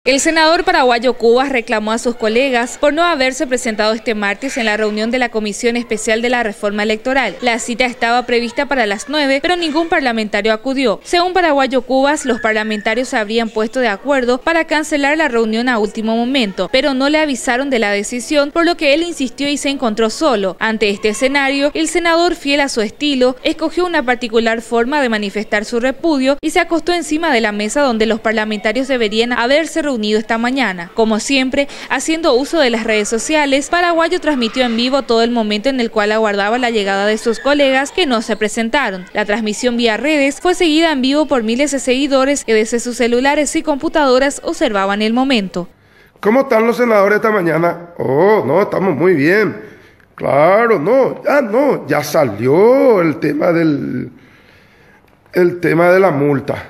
El senador paraguayo Cubas reclamó a sus colegas por no haberse presentado este martes en la reunión de la Comisión Especial de la Reforma Electoral. La cita estaba prevista para las 9, pero ningún parlamentario acudió. Según paraguayo Cubas, los parlamentarios se habrían puesto de acuerdo para cancelar la reunión a último momento, pero no le avisaron de la decisión, por lo que él insistió y se encontró solo. Ante este escenario, el senador, fiel a su estilo, escogió una particular forma de manifestar su repudio y se acostó encima de la mesa donde los parlamentarios deberían haberse reunido esta mañana. Como siempre, haciendo uso de las redes sociales, Paraguayo transmitió en vivo todo el momento en el cual aguardaba la llegada de sus colegas que no se presentaron. La transmisión vía redes fue seguida en vivo por miles de seguidores que desde sus celulares y computadoras observaban el momento. ¿Cómo están los senadores esta mañana? Oh, no, estamos muy bien. Claro, no, ya salió el tema de la multa.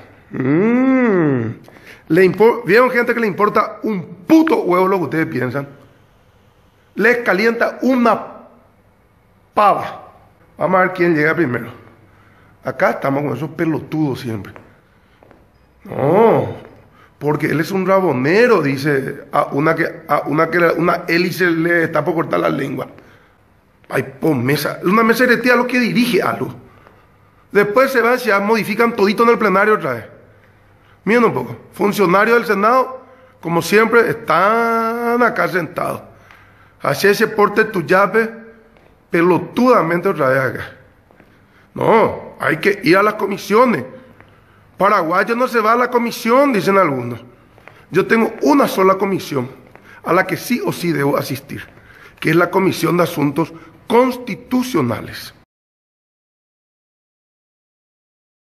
¿Vieron gente que le importa un puto huevo lo que ustedes piensan? Les calienta una pava. Vamos a ver quién llega primero. Acá estamos con esos pelotudos siempre. No, porque él es un rabonero, dice a una hélice le está por cortar la lengua. Ay, una mesa heretía lo que dirige algo. Después se van, se modifican todito en el plenario otra vez. Miren un poco, funcionarios del Senado, como siempre, están acá sentados. Así ese porte tu llave pelotudamente otra vez acá. No, hay que ir a las comisiones. Paraguayo no se va a la comisión, dicen algunos. Yo tengo una sola comisión a la que sí o sí debo asistir, que es la Comisión de Asuntos Constitucionales.